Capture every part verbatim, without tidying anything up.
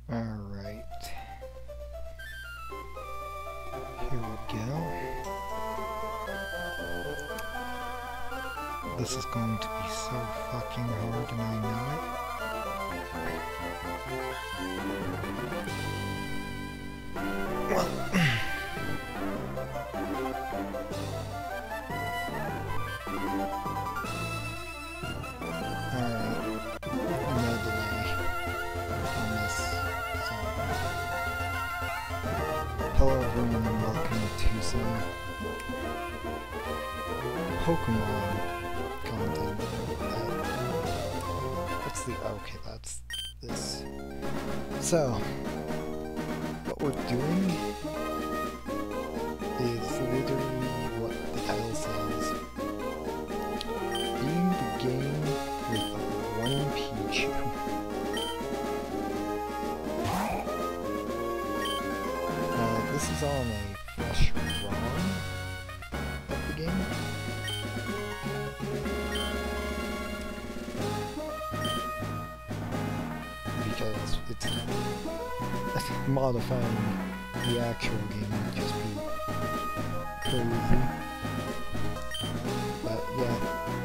Alright. Here we go. This is going to be so fucking hard, and I know it. Well... Alright. No delay on this song. Hello everyone and welcome to some Pokémon content. Uh, what's the... okay, that's this. So, what we're doing is literally what the title says. Being the game with one Pichu. Uh, this is on a fresh run of the game. Because it's modifying the actual game would just be crazy. But yeah.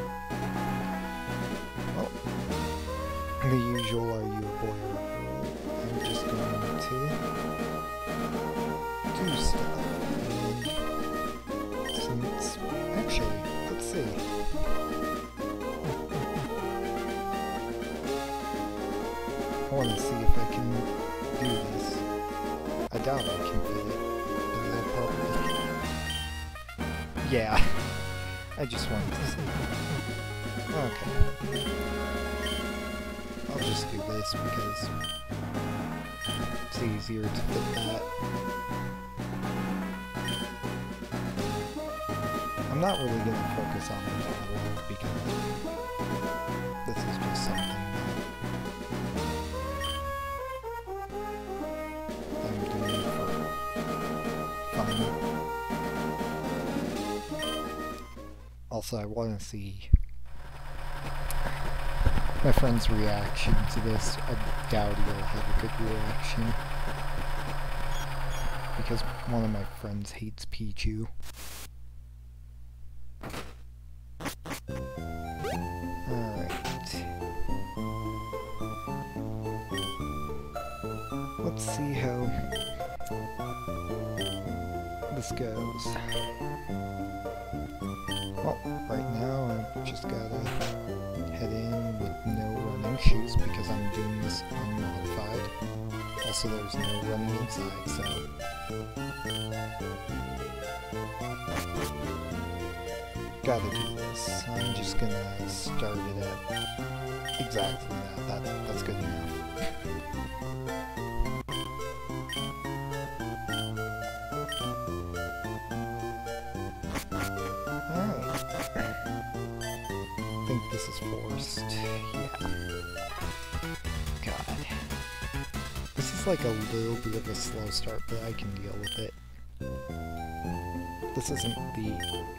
Well, the usual are you a boy or a girl? I'm just going to do stuff. And since actually, let's see. I want to see if I can do this. I doubt I can fit it, but I'll probably... Yeah, I just wanted to see. Okay. I'll just do this because it's easier to fit that. I'm not really going to focus on the dialogue because this is just something that I'm doing for fun. Also, I want to see my friend's reaction to this. I doubt he'll have a good reaction. Because one of my friends hates Pichu. Alright. Let's see how this goes. Well, right now I've just gotta head in with no running shoes because I'm doing this unmodified. Also, there's no running inside, so... Gotta do this. I'm just gonna start it at exactly that. that that's good enough. Alright. I think this is forced. Yeah. God. This is like a little bit of a slow start, but I can deal with it. This isn't the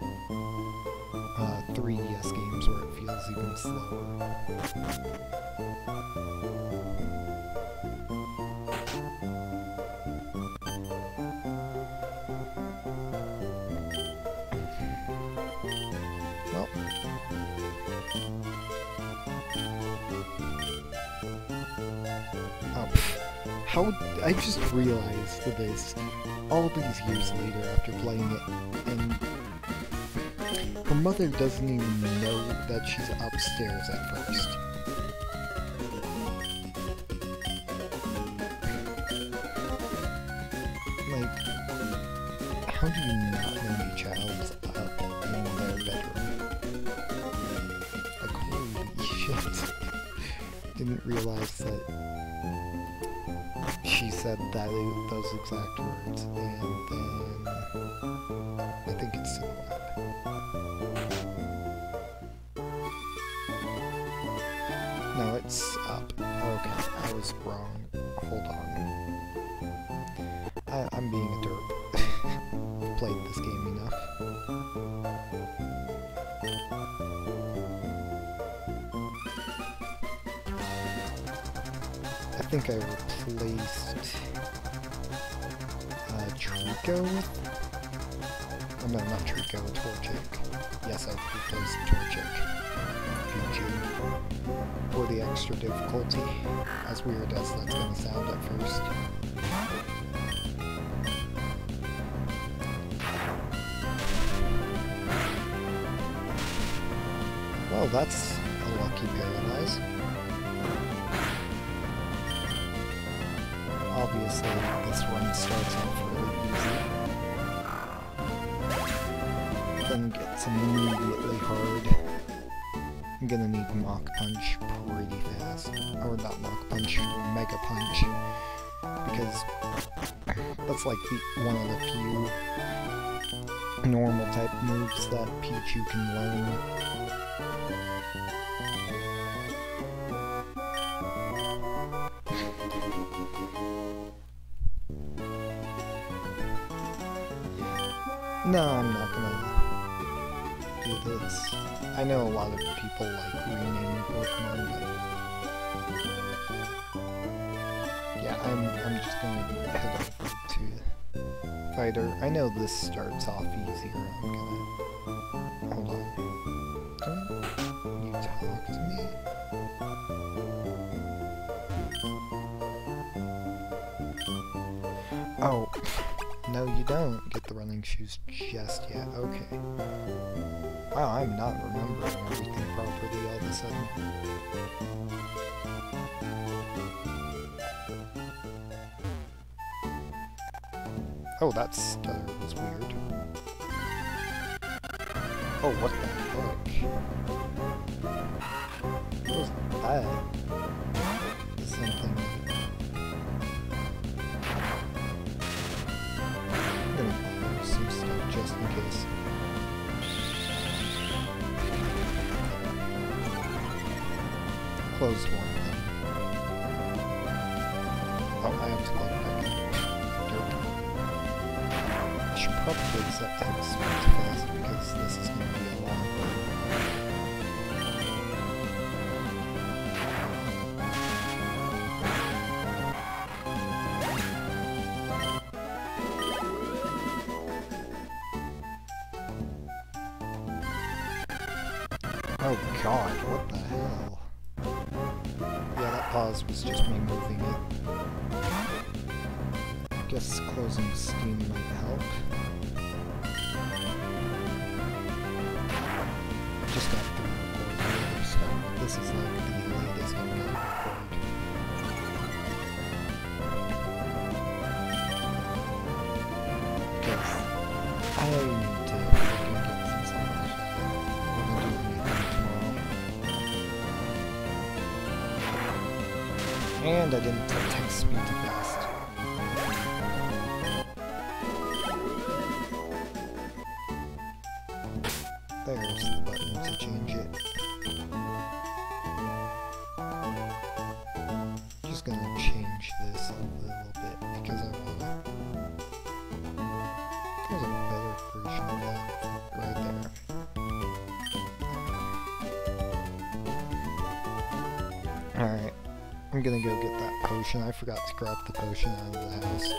uh, three D S games where it feels even slower. Well. Oh, how I just realized this all these years later after playing it, and her mother doesn't even know that she's upstairs at first. Like, how do you not know your child's up in their bedroom? Like, holy shit. Didn't realize that she said that those exact words, and then I think it's still up. No, it's up. Okay, I was wrong. Hold on. I, I'm being a derp. I've played this game enough. think I replaced uh, Trico with... Oh, no, not Trico, Torchic. Yes, I replaced Torchic. Pichu. For the extra difficulty. As weird as that's going to sound at first. Well, that's a lucky paralyze. Obviously, this run starts off really easy. Then gets immediately hard. I'm gonna need Mach Punch pretty fast. Or not Mach Punch, Mega Punch. Because that's like the, one of the few normal type moves that Pichu can learn. No, I'm not gonna do this. I know a lot of people like renaming Pokemon, but yeah, I'm I'm just gonna head over to Fighter. I know this starts off easier. I'm gonna hold on. Don't you talk to me? Oh. No, you don't get the running shoes just yet. Okay. Wow, I'm not remembering everything properly all of a sudden. Oh, that stutter was weird. Oh, what the heck? What was that? Something... some stuff just in case. Closed one thing. Oh, I have to click back in. Derp. I should probably set that speed fast because this is going to be a long run. Oh god, what the hell? Yeah, that pause was just me moving it. Guess closing Steam might help. Just got to record the other stuff, but this is like the latest I'm gonna record. Because I need to fucking get some stuff. And I didn't set text speed too fast. There's the button to change it. Just gonna change this a little bit because I wanna. There's a better version of that right there. Alright. I'm gonna go get that potion. I forgot to grab the potion out of the house.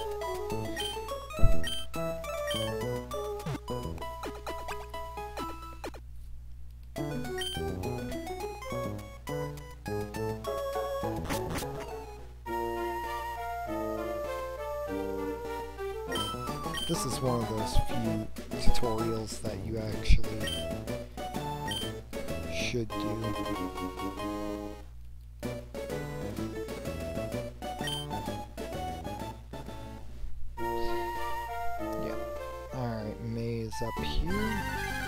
This is one of those few tutorials that you actually should do. Up here.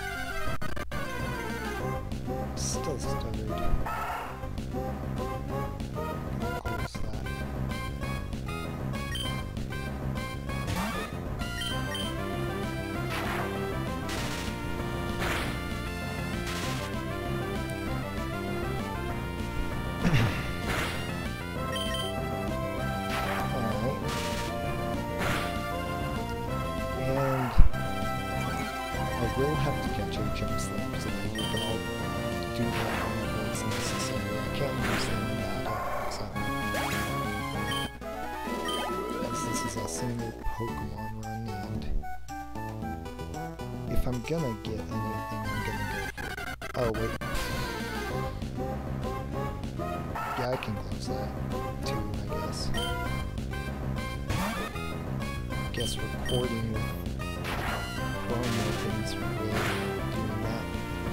Still stuttered. Close that. I will have to catch a jump slip so that you can all do that whenever it's necessary. I can't use them in battle, so... this is a single Pokemon run, and if I'm gonna get anything, I'm gonna go for it. Oh, wait. Yeah, I can close that, too, I guess. Guess recording with Chrome opens really doing that.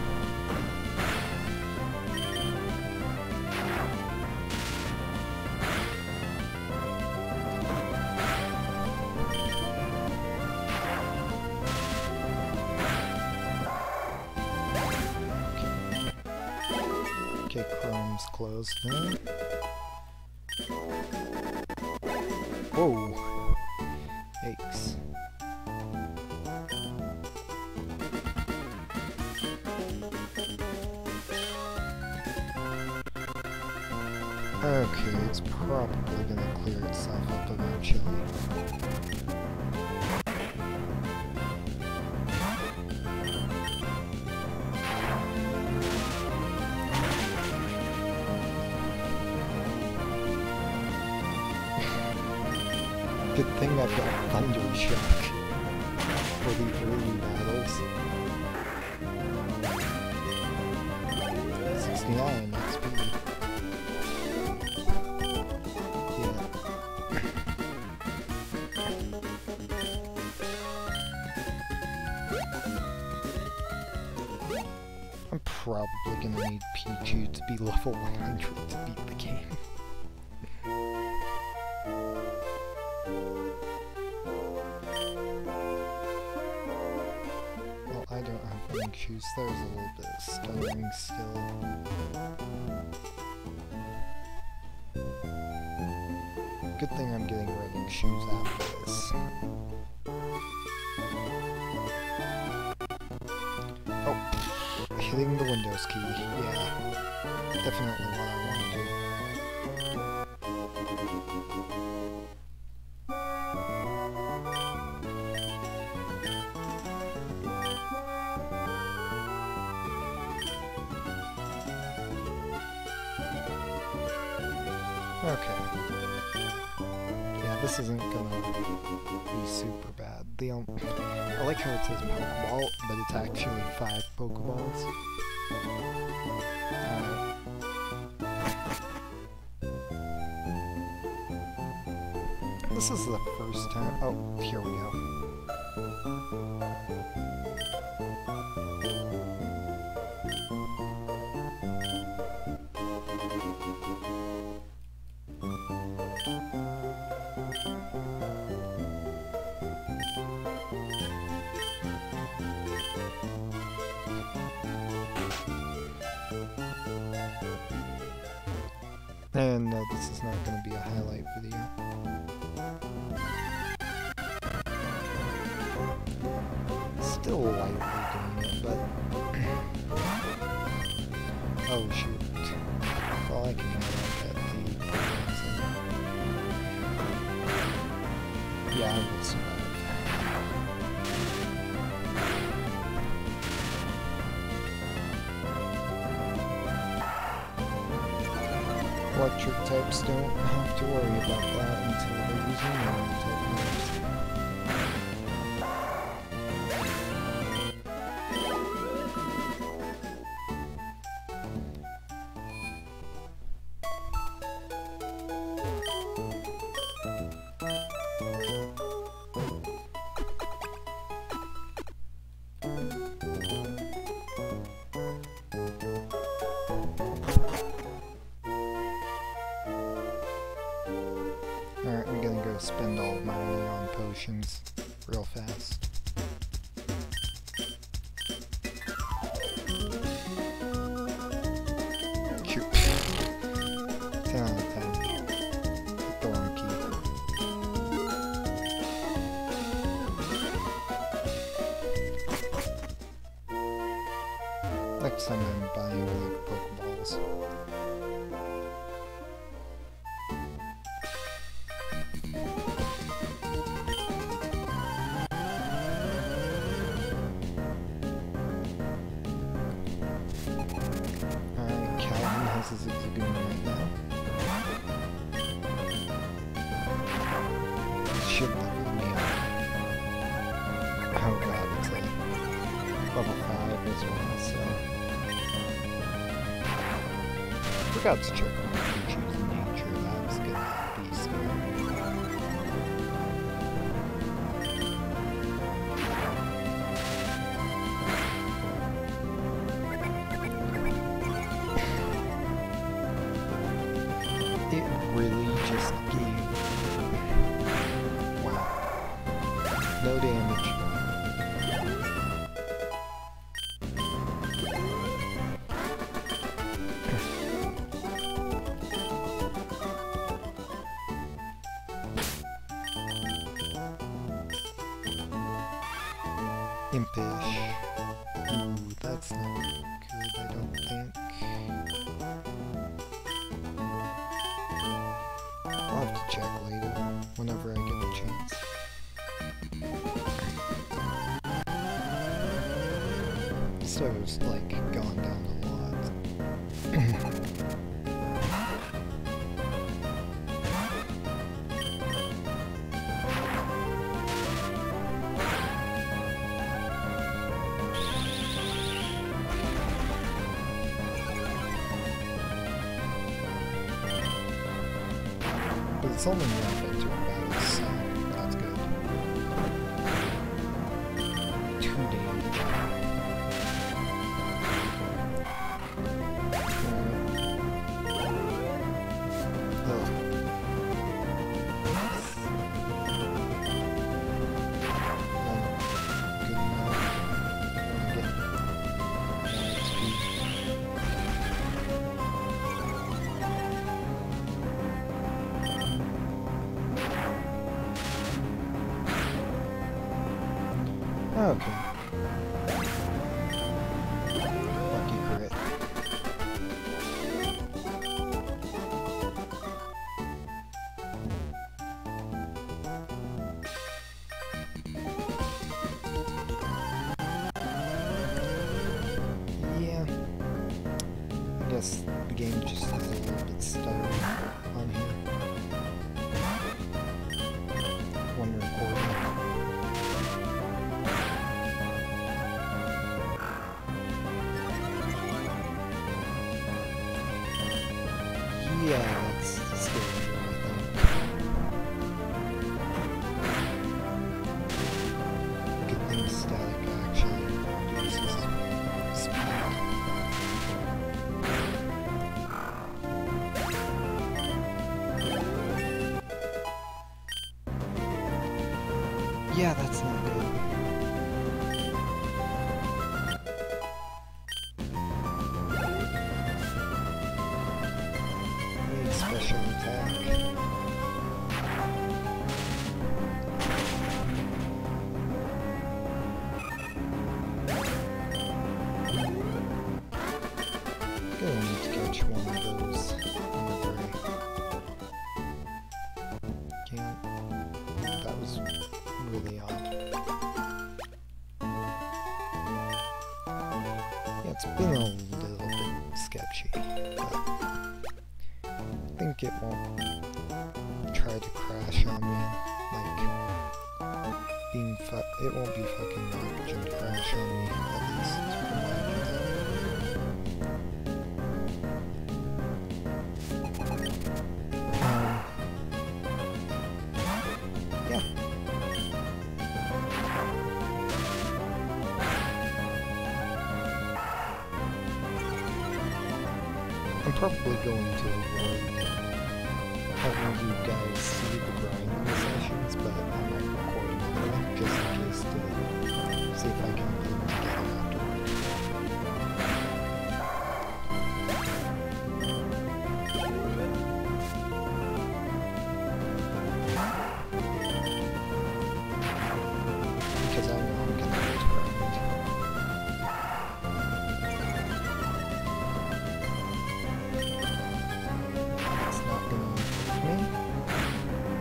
Okay, Chrome's closed now. Whoa! Yikes. Okay, it's probably gonna clear itself up eventually. Good thing I've got Thunder Shock for the early battles. sixty-nine X P. Yeah. I'm probably gonna need Pichu to be level one hundred to beat the game. I don't have running shoes, there's a little bit of stuttering still. Good thing I'm getting running shoes after this. Oh, hitting the Windows key, yeah. Definitely what I want to do. Okay. Yeah, this isn't gonna be super bad. The um, I like how it says Pokeball, but it's actually five Pokeballs. Alright. This is the first time. Oh, here we go. And no, this is not going to be a highlight video. Still lightly doing it, but... oh shoot. Well, I can highlight at the... yeah, I will survive. Electric types don't have to worry about that until they're using normal type moves. Alright, I'm gonna go spend all of my money on potions real fast. Shoot. ten out of ten. Hit the wrong key. Next time I'm buying like Pokeballs. This is Zigzagoon right now. Should level five as well, so... Forgot to check on Pichu's nature, that was gonna be scary. It really just gave... Wow. No damage. Impish. Ooh, that's not good, I don't think. I'll have to check later, whenever I get the chance. Star's like gone down a lot. But it's only halfway through battles, so that's good. Two damage. Okay. Lucky crit. Yeah. I guess the game just is a little bit stuttery on here. One recording. Yeah, that's scary, I think. Good thing static actually reduces speed. Yeah, that's not good. Special attack. Gonna need to catch one of those whenever I can. That was really odd. Yeah, it's been a little bit sketchy, but I think it won't try to crash on me, like, being fu- it won't be fucking garbage and crash on me, at least, from what I can tell. Um, yeah. I'm probably going to avoid having you guys see the grinding sessions, but I might record another just in case to see if I can put them together afterwards. Because I know I'm gonna have to grind. It's not gonna work for me.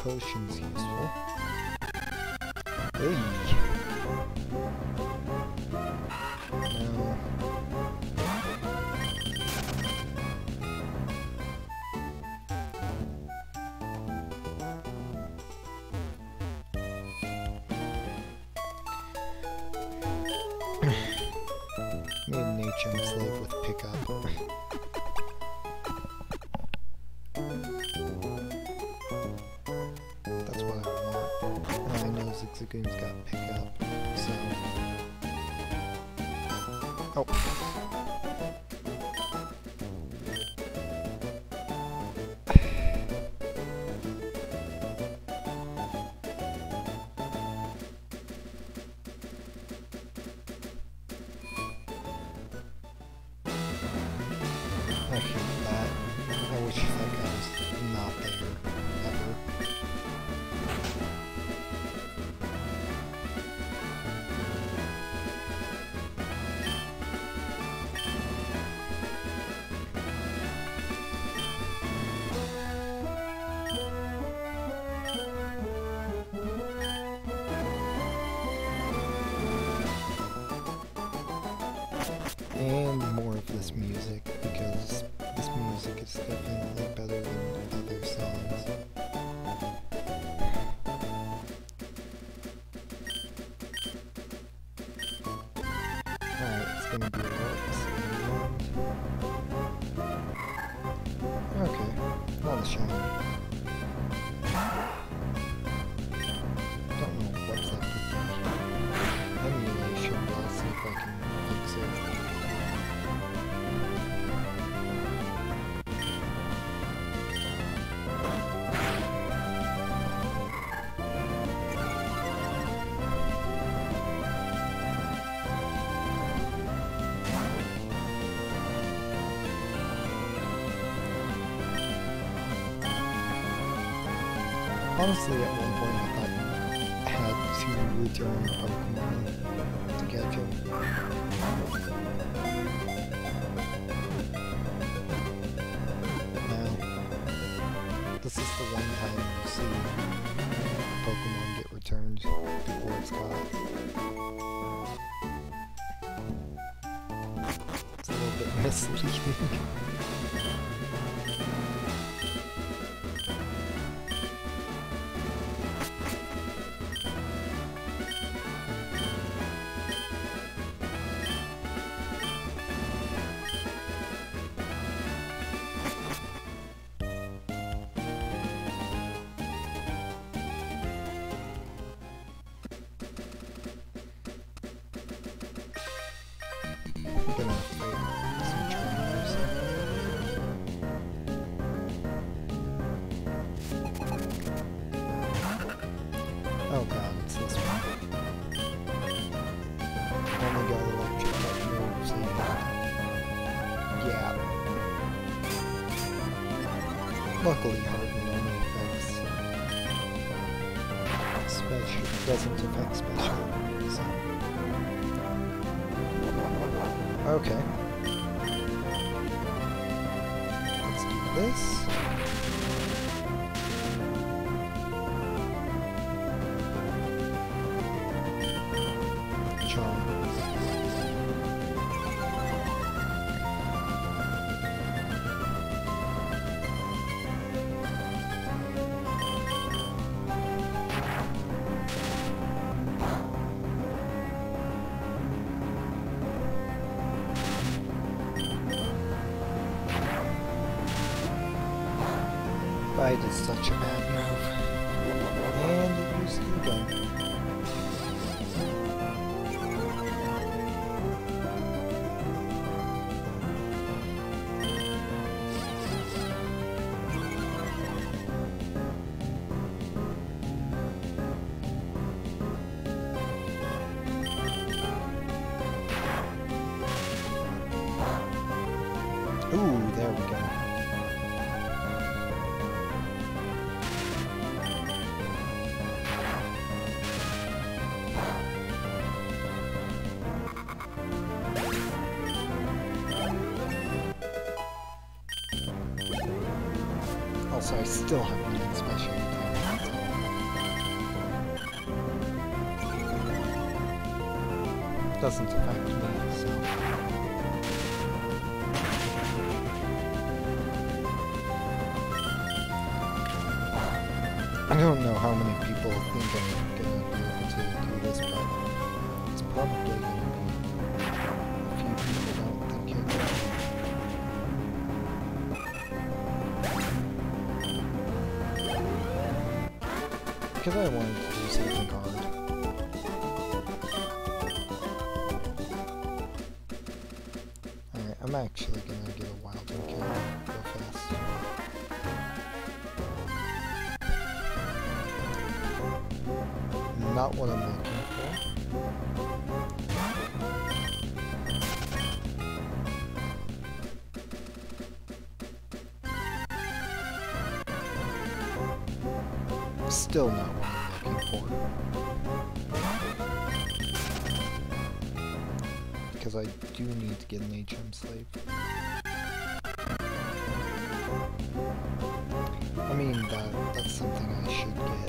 potions useful. Hey! No. Made an H M slave with pickup. That's what I want. And I know Zigzagoon's got pickup, so... Oh! I hate that. I wish that guy was not there, ever. And more of this music, because this music is definitely better than other songs. Alright, it's gonna be Rex. Okay, not a shiny. Don't know what's up with the emulation, but I'll see if I can fix it. Honestly, at one point I thought I had to return a Pokémon to catch him. Now, this is the one time you see Pokémon get returned before it's caught. It's a little bit misleading. Gonna fight some trainers. Oh god, it's this one. Only got electric type moves and... yeah. Luckily Harden only affects special, doesn't affect special, so... Okay. Let's do this. Charm. I did such a bad move. And it used the gun. Ooh, there we go. Also, I still have one special attack. doesn't affect me, so... I don't know how many people think I'm gonna be able to do this, but it's probably gonna be a few people don't think it will. Because I wanted to do something hard. Alright, I'm actually gonna get a wild and kill real fast. Not what I'm looking for. Still not what I'm looking for. Because I do need to get an H M slave. I mean, that that's something I should get.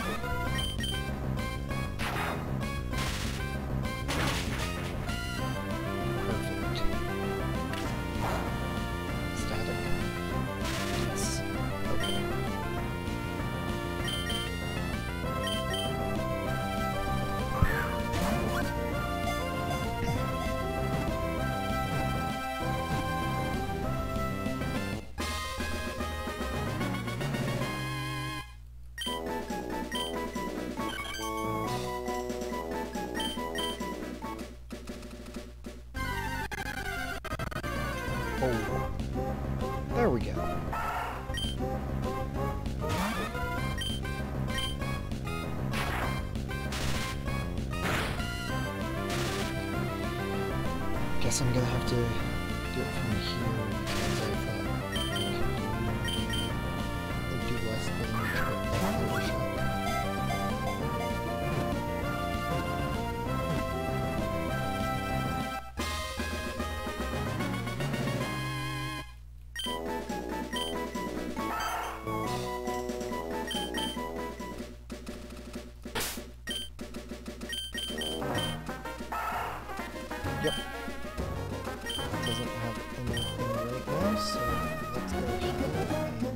Oh, there we go. Guess I'm gonna have to do it from here because I thought it would do less damage with that little shot. Yep. Doesn't have anything right now, so let's go here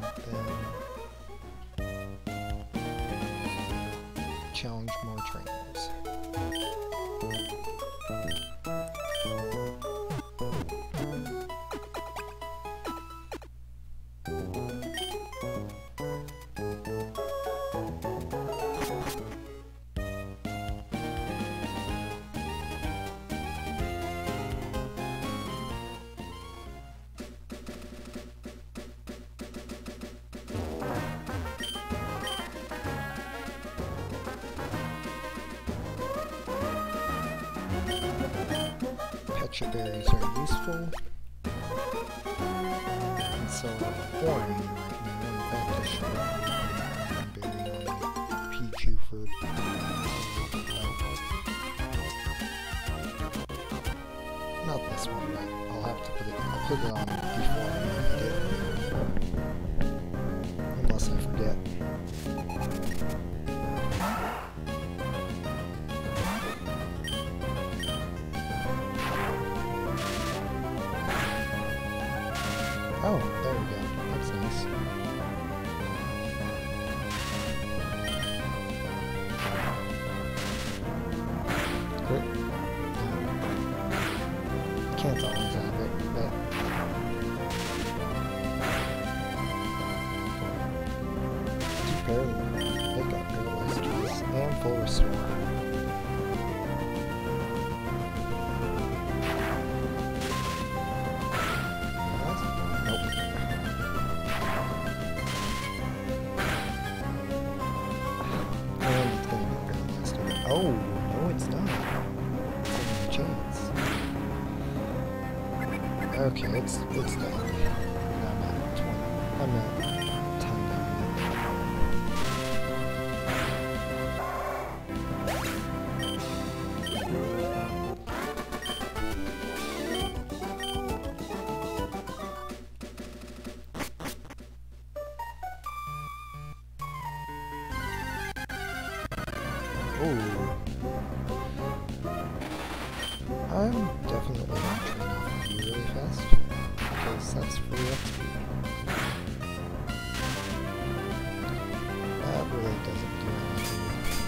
and then challenge more trainers. Pichu berries are useful, and so boring right now. In fact, I should have a berry on Pichu for uh, not this one, but I'll have to put it. I'll put it on before I need it, unless I forget. Oh, there we go. That's nice. Great. Can't always have it, but... Two paralyzed. They got paralyzed twice. And full restore. Oh, no it's not. It's a chance. Okay, it's it's done. I'm at twenty. I'm at ten down. Oh. I'm definitely going to train off of you really fast, because that's free X P. That really doesn't do anything.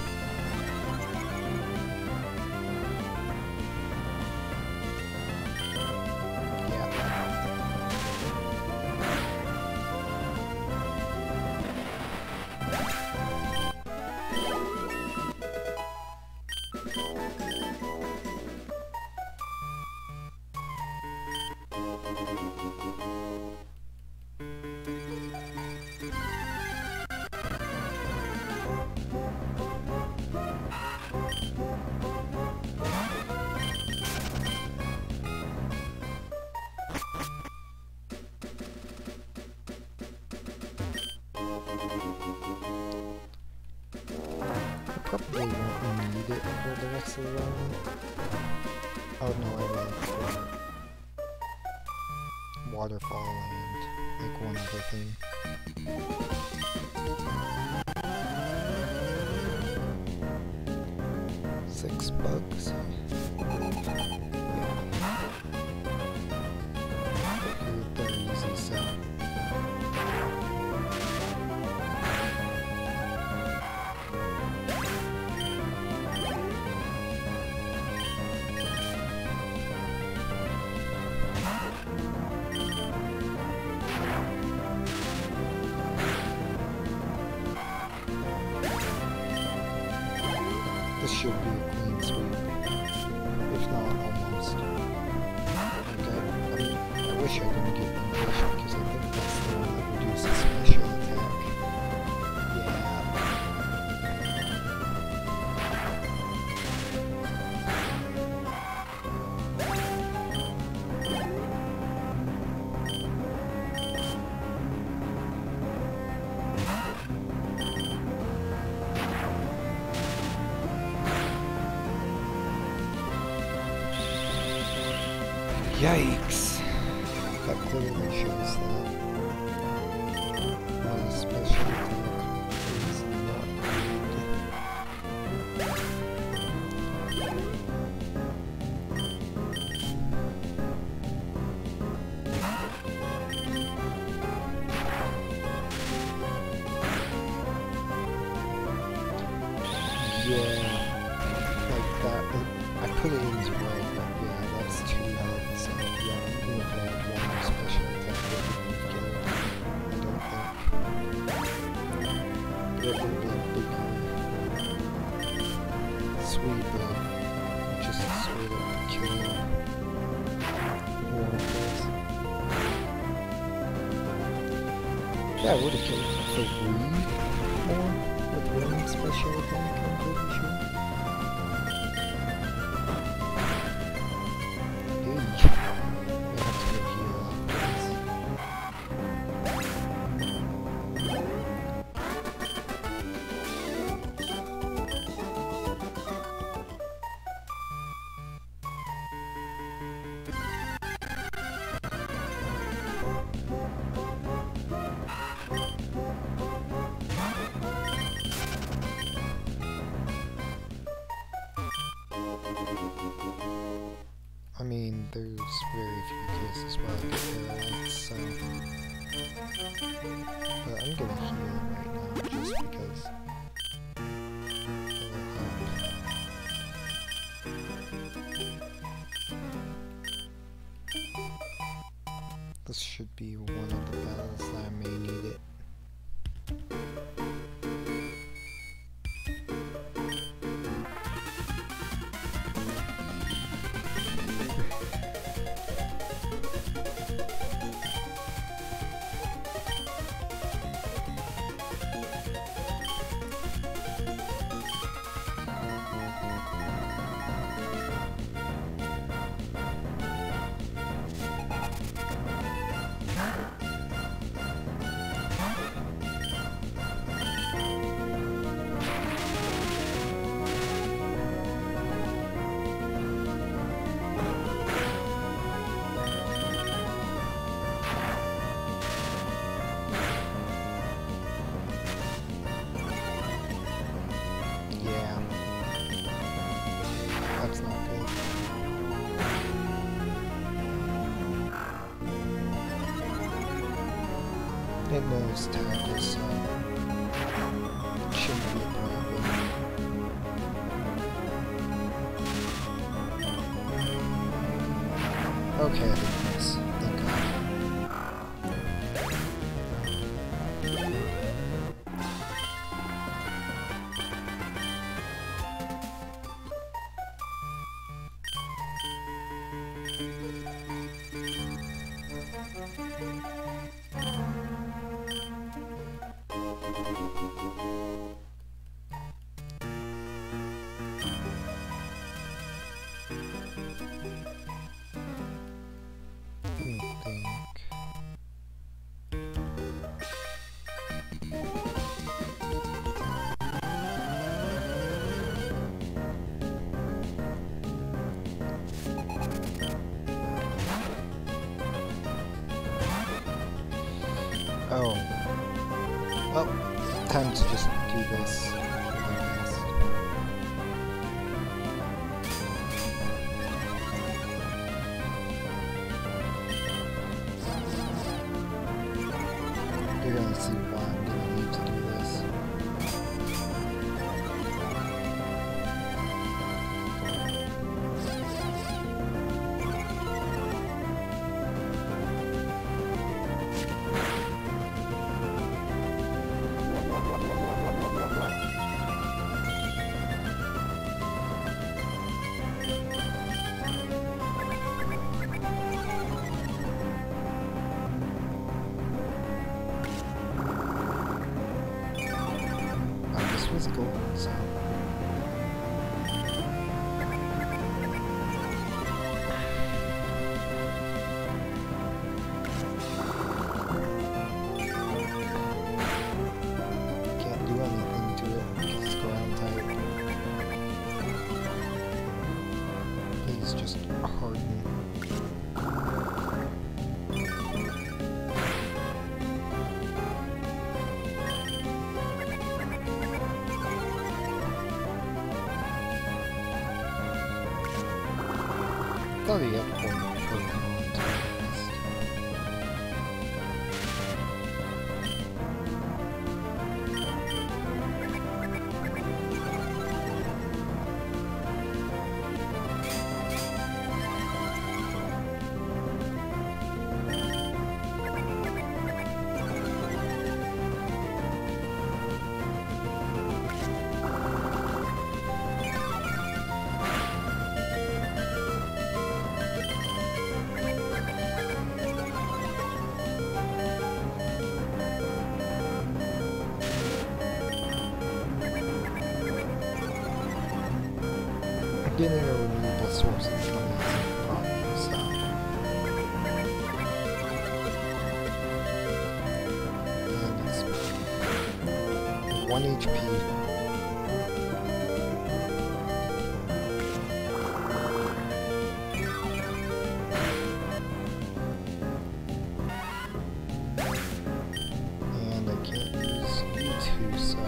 Probably won't need it for the rest of the round. Oh no, I will for waterfall and like one other thing. Six bugs. They're easy, so. This should be a clean sweep, if not almost. Okay, I mean, I wish I didn't get impatient because I think that's the one that reduces special attack. Yeah. Yikes! That clearly shows that my special attack is not good. Yeah, like that. I put it in as red, but yeah, that's too hard. So yeah, I'm gonna grab one more special attack that we can kill it. I don't think. It would be a big sweep of just straight up killing waterfalls. Yeah, I would have killed three more with one special attack, I'm pretty sure. I mean, there's very few cases where I get paralyzed, so... But I'm gonna heal right now, just because... This should be one of the battles that I may need it. It knows tackle, so it shouldn't be a problem. Okay, I think this. Thank God. Oh. Oh, time to just do this really fast. You're gonna see why I'm gonna need to do this. Was gold, so can't do anything to it because it's ground type. Please just harden. Thought he had one Pokemon to test. Getting a renewable source of money is a problem, so. And it's one H P. And I can't use you two, so.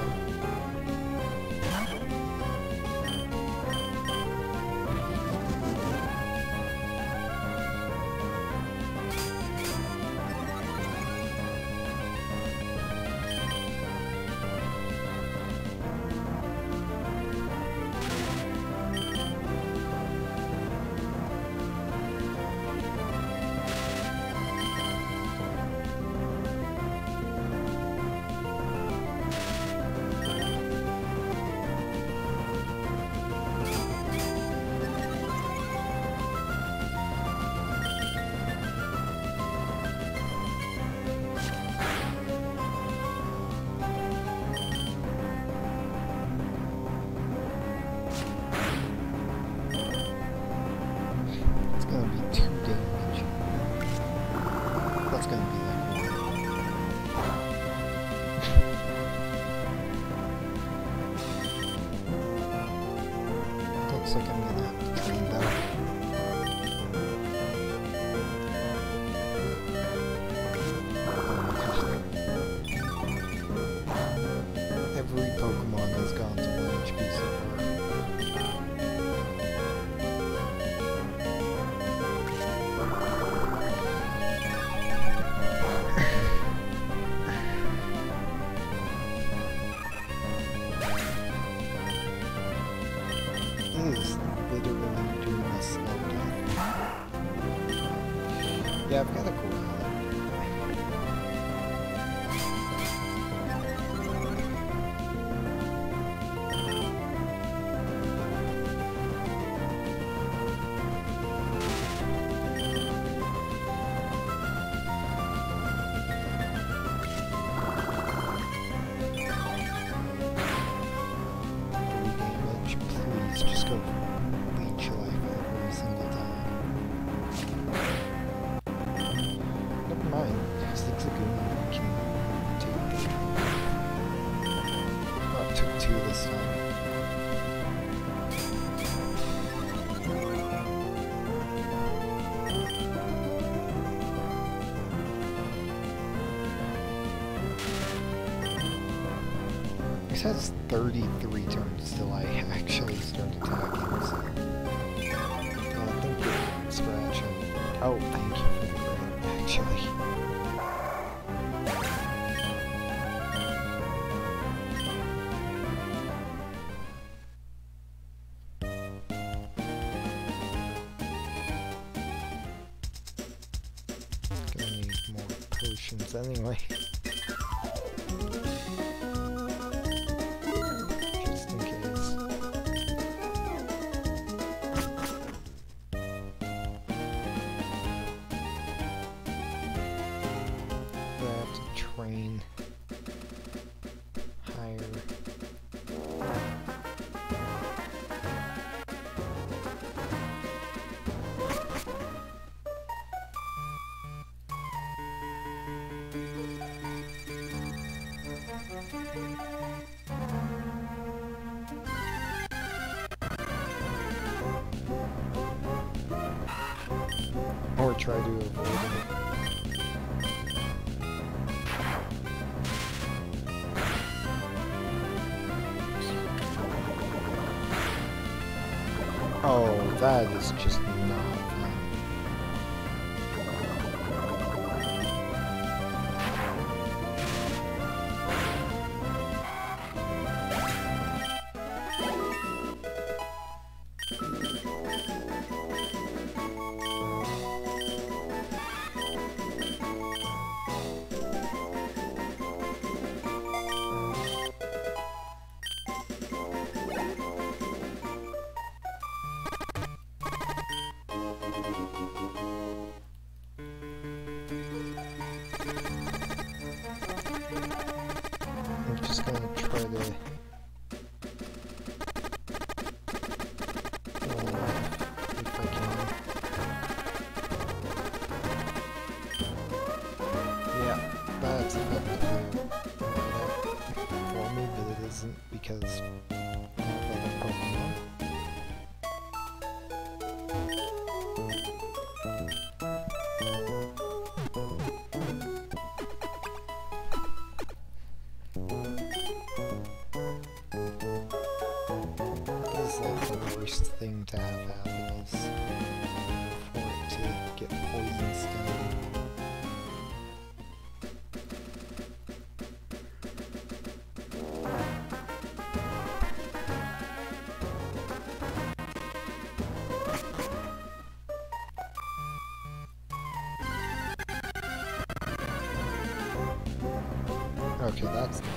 Looks like I'm gonna have to train them. Every Pokemon has gone to one H P so far. Yeah, I've got a cool wallet. Damage, please just go leech life every single time. Never mind, just looks like a can take two. Oh, it took two this time. This has thirty-three turns till I actually start attacking, so... Yeah, I think you're scratching. Oh, thank you for the bread, actually. Gonna need more potions anyway. Train higher. Or try to avoid it. Oh, that is just not fun. I'm just gonna try to pull off if I can. Yeah, that's effectively for me, but it isn't because I have other Pokemon. Like the worst thing to have happen is for it to get poison stung. Okay, that's not bad.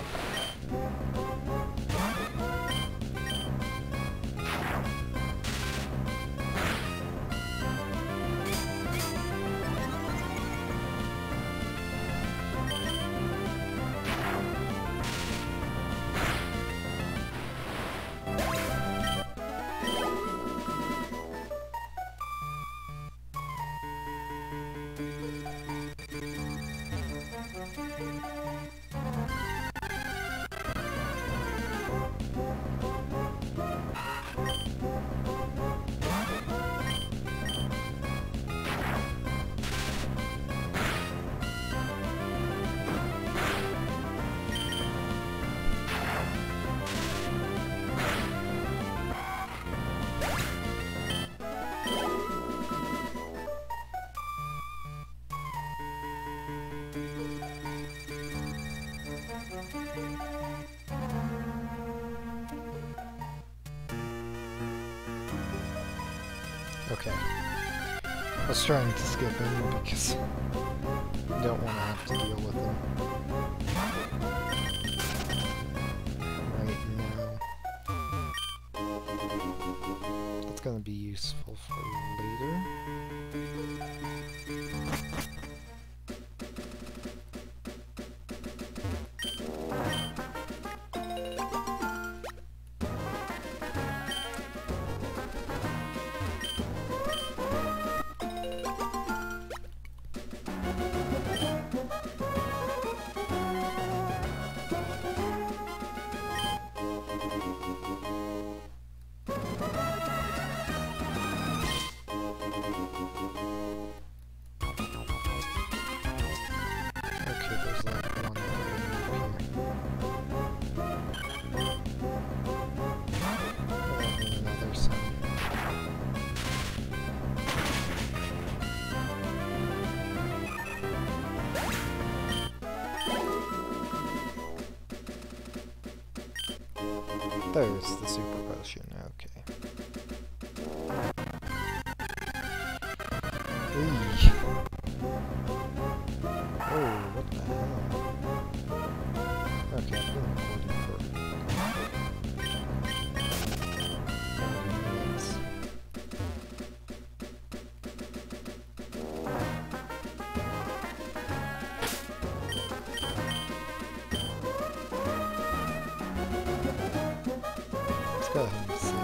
I was trying to skip him because I don't want to have to deal with him right now. That's going to be useful for later. There's the super potion, okay. Eee. Oh, what the hell? Okay, I've been recording for forty minutes. Go ahead and see.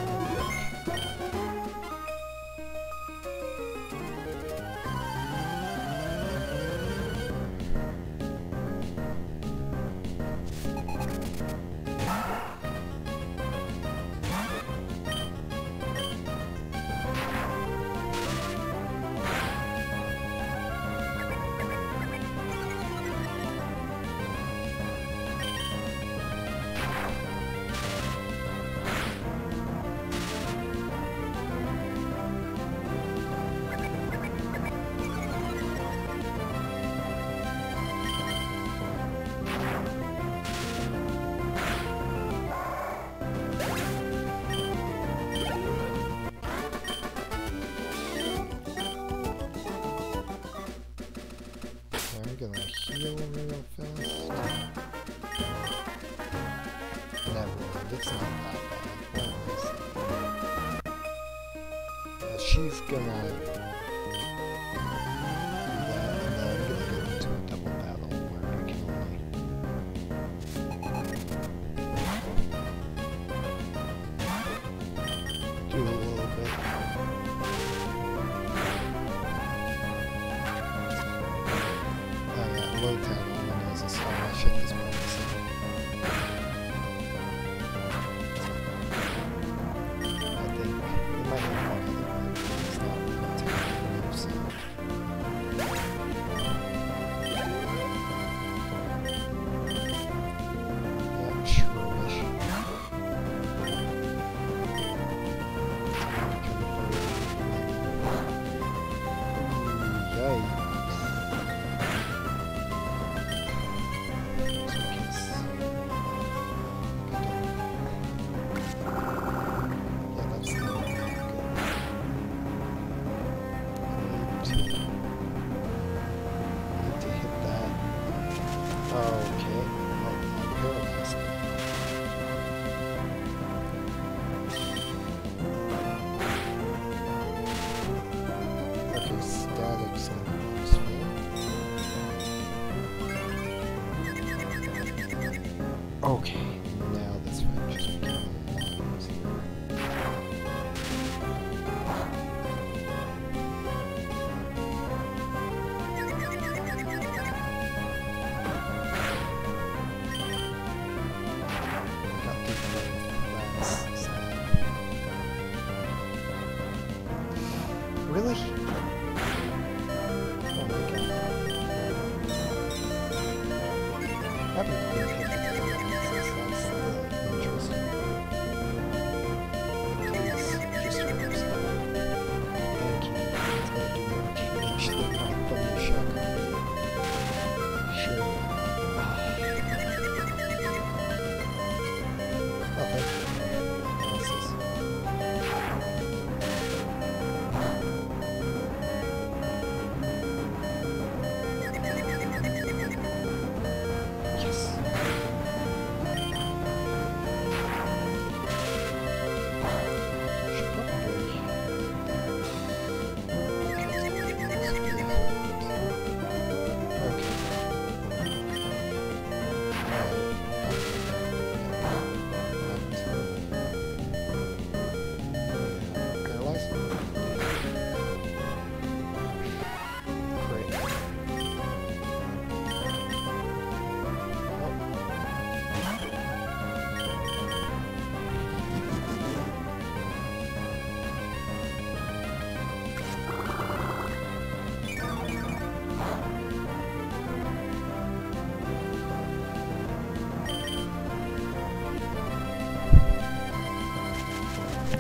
I'm gonna heal real fast. Never mind, it's not that bad. What is it? Uh, she's gonna do that, and then I'm gonna get into a double battle where I can only do a little bit. Low town only knows a slash at this point, so I think it might have one other one, but it's not low town anymore, so yeah, shrubbish. Yikes. Okay, now this one just became a lot easier. Got the last side. Really? Oh my god. I haven't been hit before.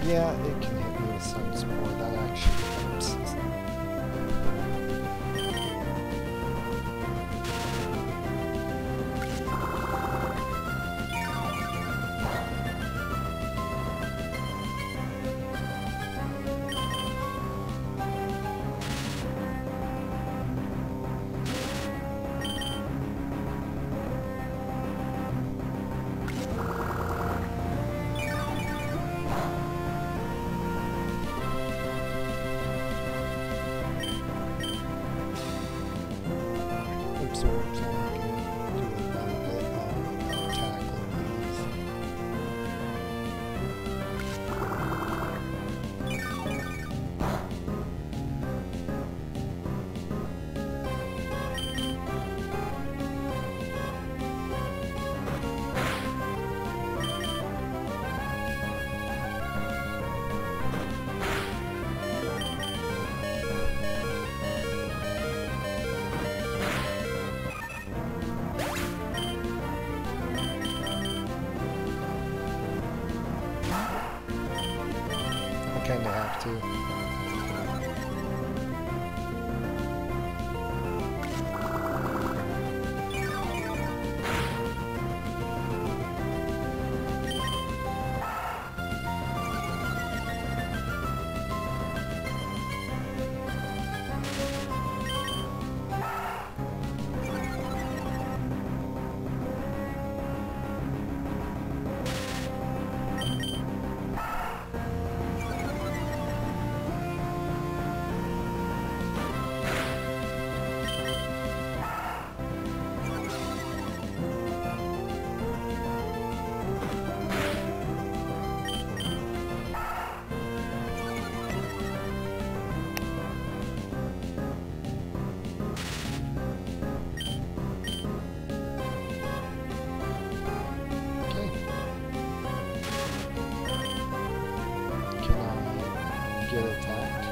Yeah, it can hit me with some spore. That actually helps. Absorbs all I can do a little bit of tackle these. Kinda have to. Get attacked.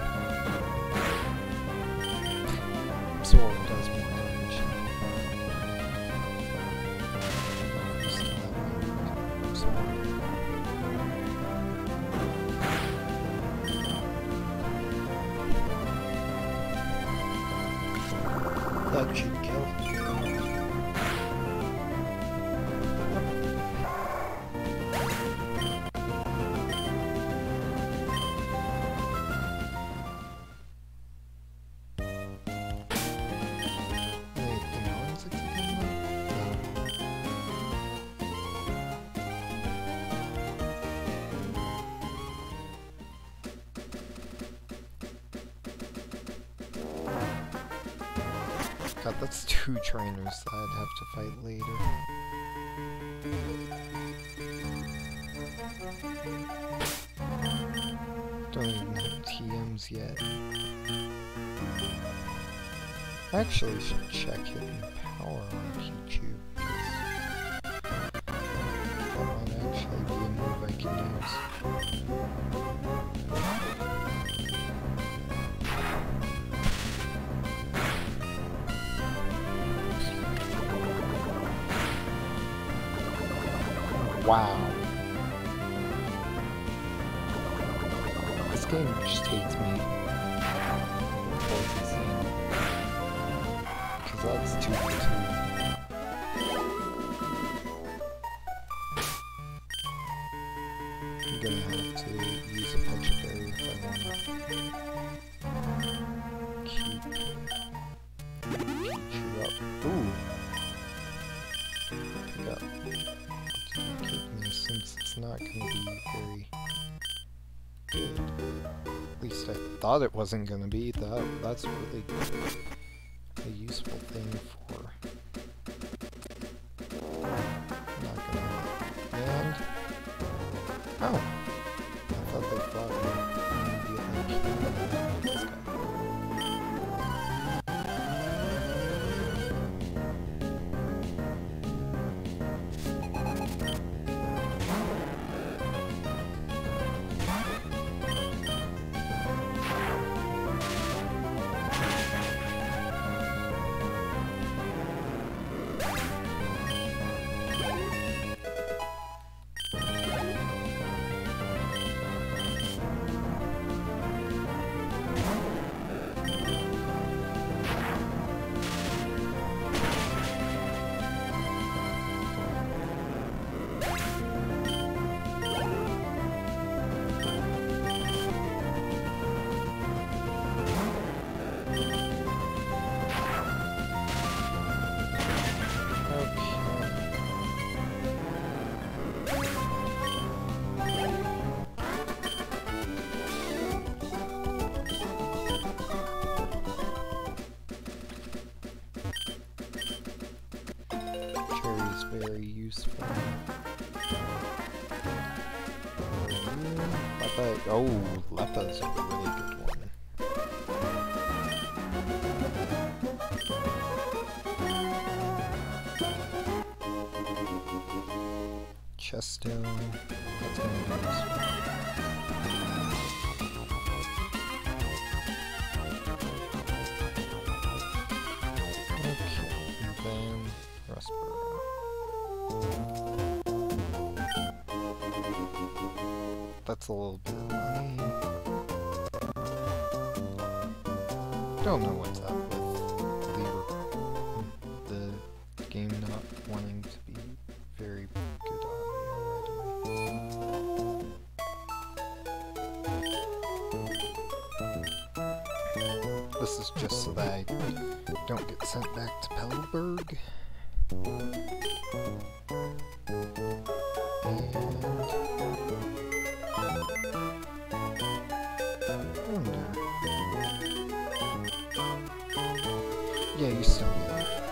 Sword does more damage. That should kill. God, that's two trainers that I'd have to fight later. Don't even have T Ms yet. I actually should check hidden power on Pichu. That might actually be a move I can use. Wow. This game just hates me. Because that's two for two. I'm gonna have to use a Pichu berry if I want to keep Pichu up. Ooh! Pick up. Since it's not going to be very good. At least I thought it wasn't going to be. That that's really a useful thing for. Not gonna. And oh, I thought they thought maybe like this guy. very useful. Leppa, oh, Leppa's a really good one. Chesto, that's gonna be useful. Okay, and then Rustboro. That's a little bit of money. Don't know what's up with the, the game not wanting to be very good audio right away. This is just so that I don't get sent back to Pellberg. Yeah, you still need it.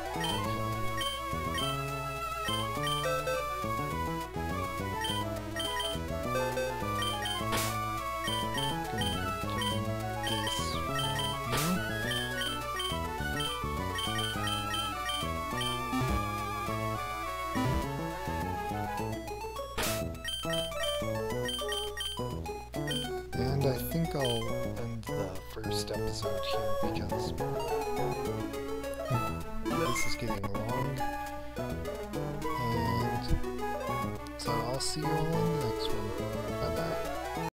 And I think I'll end the first episode here because this is getting long. And so I'll see you all in the next one. Bye bye.